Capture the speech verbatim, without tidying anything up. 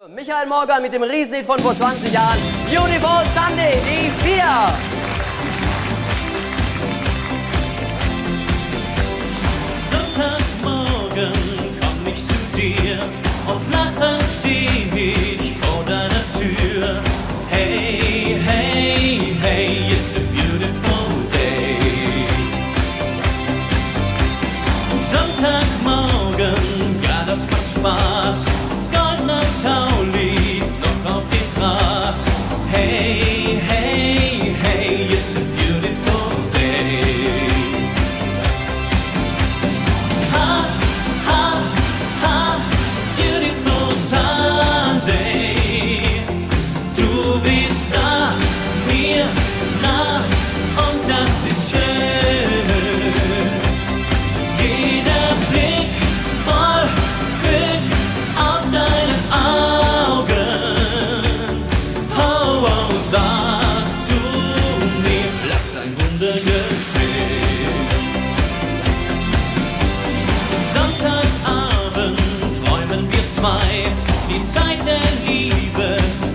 Michael Morgan mit dem Riesenlied von vor zwanzig Jahren, Beautiful Sunday, die vier. Sonntagmorgen komm ich zu dir und lachend steh ich vor deiner Tür. Hey, hey, hey, it's a beautiful day. Sonntagmorgen, ja, das macht Spaß. Goldener Tau liegt noch auf dem Gras. Hey, hey, hey, it's a beautiful day. Ha, ha, ha, beautiful Sunday. Du bist da, mir nah und das ist schön. Jeder Blick voll Glück aus deinen Augen. Oh, oh, sag zu mir, lass ein Wunder geschehen. Sonntagabend träumen wir zwei, die Zeit der Liebe